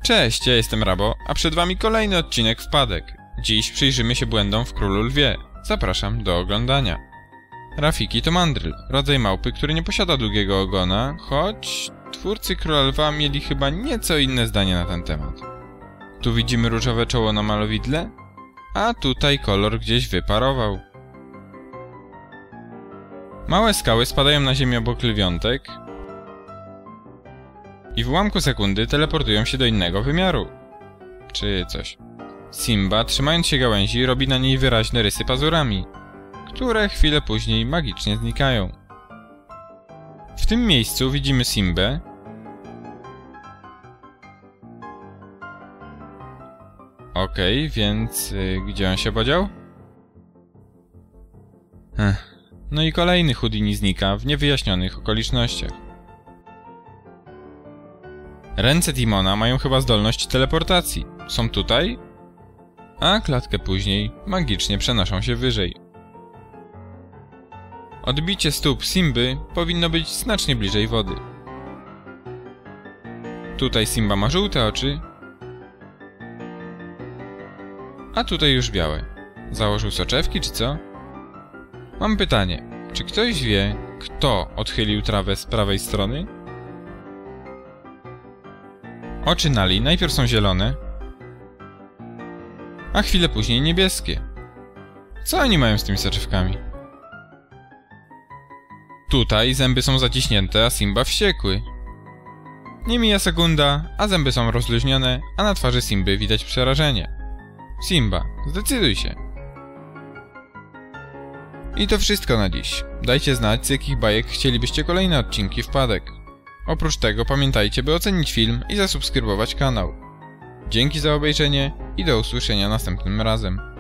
Cześć, ja jestem Rabo, a przed wami kolejny odcinek Wpadek. Dziś przyjrzymy się błędom w Królu Lwie. Zapraszam do oglądania. Rafiki to mandryl, rodzaj małpy, który nie posiada długiego ogona, choć twórcy Króla Lwa mieli chyba nieco inne zdanie na ten temat. Tu widzimy różowe czoło na malowidle, a tutaj kolor gdzieś wyparował. Małe skały spadają na ziemię obok lwiątek i w ułamku sekundy teleportują się do innego wymiaru. Czy coś. Simba, trzymając się gałęzi, robi na niej wyraźne rysy pazurami, które chwilę później magicznie znikają. W tym miejscu widzimy Simbę, okej, więc gdzie on się podział? No i kolejny Houdini znika w niewyjaśnionych okolicznościach. Ręce Timona mają chyba zdolność teleportacji. Są tutaj, a klatkę później magicznie przenoszą się wyżej. Odbicie stóp Simby powinno być znacznie bliżej wody. Tutaj Simba ma żółte oczy, a tutaj już białe. Założył soczewki czy co? Mam pytanie, czy ktoś wie, kto odchylił trawę z prawej strony? Oczy Nali najpierw są zielone, a chwilę później niebieskie. Co oni mają z tymi soczewkami? Tutaj zęby są zaciśnięte, a Simba wściekły. Nie mija sekunda, a zęby są rozluźnione, a na twarzy Simby widać przerażenie. Simba, zdecyduj się. I to wszystko na dziś. Dajcie znać, z jakich bajek chcielibyście kolejne odcinki Wpadek. Oprócz tego pamiętajcie, by ocenić film i zasubskrybować kanał. Dzięki za obejrzenie i do usłyszenia następnym razem.